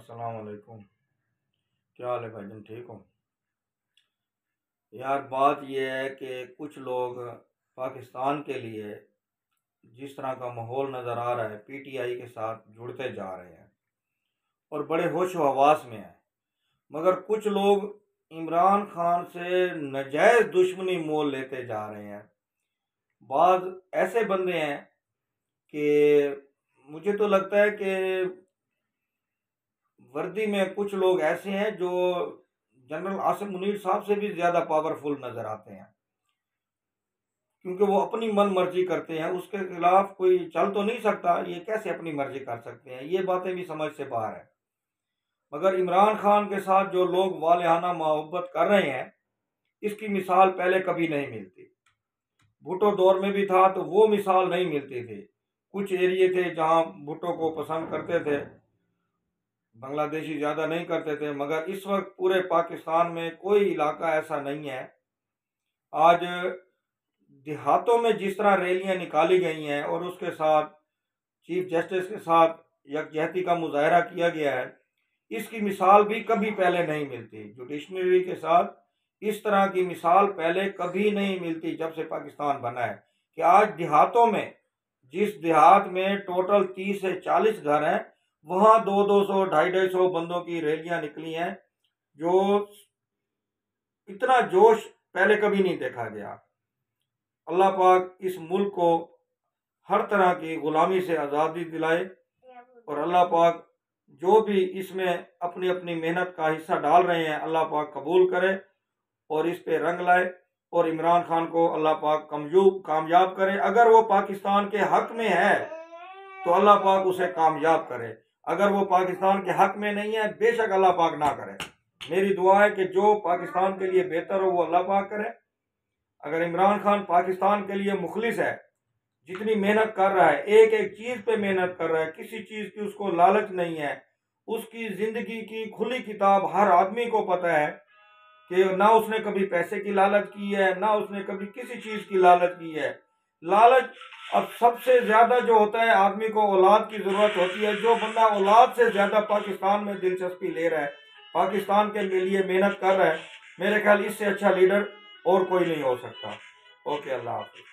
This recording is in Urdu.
السلام علیکم، کیا حال ہے بھائی جان؟ ٹھیک ہو یار؟ بات یہ ہے کہ کچھ لوگ پاکستان کے لیے جس طرح کا ماحول نظر آ رہا ہے پی ٹی آئی کے ساتھ جڑتے جا رہے ہیں اور بڑے ہوش و حواس میں ہیں، مگر کچھ لوگ عمران خان سے ناجائز دشمنی مول لیتے جا رہے ہیں۔ بعض ایسے بندے ہیں کہ مجھے تو لگتا ہے کہ وردی میں کچھ لوگ ایسے ہیں جو جنرل عاصم منیر صاحب سے بھی زیادہ پاورفل نظر آتے ہیں، کیونکہ وہ اپنی من مرضی کرتے ہیں، اس کے خلاف کوئی چل تو نہیں سکتا۔ یہ کیسے اپنی مرضی کر سکتے ہیں؟ یہ باتیں بھی سمجھ سے باہر ہیں۔ مگر عمران خان کے ساتھ جو لوگ والہانہ محبت کر رہے ہیں، اس کی مثال پہلے کبھی نہیں ملتی۔ بھٹو دور میں بھی تھا تو وہ مثال نہیں ملتی تھی۔ کچھ ایریے تھے جہاں بھٹو کو پسند کرتے تھے، بنگلہ دیشی زیادہ نہیں کرتے تھے، مگر اس وقت پورے پاکستان میں کوئی علاقہ ایسا نہیں ہے۔ آج دیہاتوں میں جس طرح ریلیاں نکالی گئی ہیں اور اس کے ساتھ چیف جسٹس کے ساتھ یکجہتی کا مظاہرہ کیا گیا ہے، اس کی مثال بھی کبھی پہلے نہیں ملتی۔ جوڈیشنری کے ساتھ اس طرح کی مثال پہلے کبھی نہیں ملتی جب سے پاکستان بنا ہے، کہ آج دیہاتوں میں، جس دیہات میں ٹوٹل 30 سے 40 گھر ہیں، وہاں 200 250 بندوں کی ریلیاں نکلی ہیں، جو اتنا جوش پہلے کبھی نہیں دیکھا گیا۔ اللہ پاک اس ملک کو ہر طرح کی غلامی سے آزادی دلائے، اور اللہ پاک جو بھی اس میں اپنی اپنی محنت کا حصہ ڈال رہے ہیں، اللہ پاک قبول کرے اور اس پہ رنگ لائے، اور عمران خان کو اللہ پاک کامیاب کرے۔ اگر وہ پاکستان کے حق میں ہے تو اللہ پاک اسے کامیاب کرے، اگر وہ پاکستان کے حق میں نہیں ہے بے شک اللہ پاک نہ کرے۔ میری دعا ہے کہ جو پاکستان کے لیے بہتر ہو وہ اللہ پاک کرے۔ اگر عمران خان پاکستان کے لیے مخلص ہے، جتنی محنت کر رہا ہے، ایک ایک چیز پہ محنت کر رہا ہے، کسی چیز کی اس کو لالچ نہیں ہے، اس کی زندگی کی کھلی کتاب ہر آدمی کو پتہ ہے کہ نہ اس نے کبھی پیسے کی لالچ کی ہے، نہ اس نے کبھی کسی چیز کی لالچ کی ہے۔ لالچ اب سب سے زیادہ جو ہوتا ہے، آدمی کو اولاد کی ضرورت ہوتی ہے۔ جو بندہ اولاد سے زیادہ پاکستان میں دلچسپی لے رہا ہے، پاکستان کے لیے محنت کر رہا ہے، میرے خیال اس سے اچھا لیڈر اور کوئی نہیں ہو سکتا۔ اوکے، اللہ حافظ۔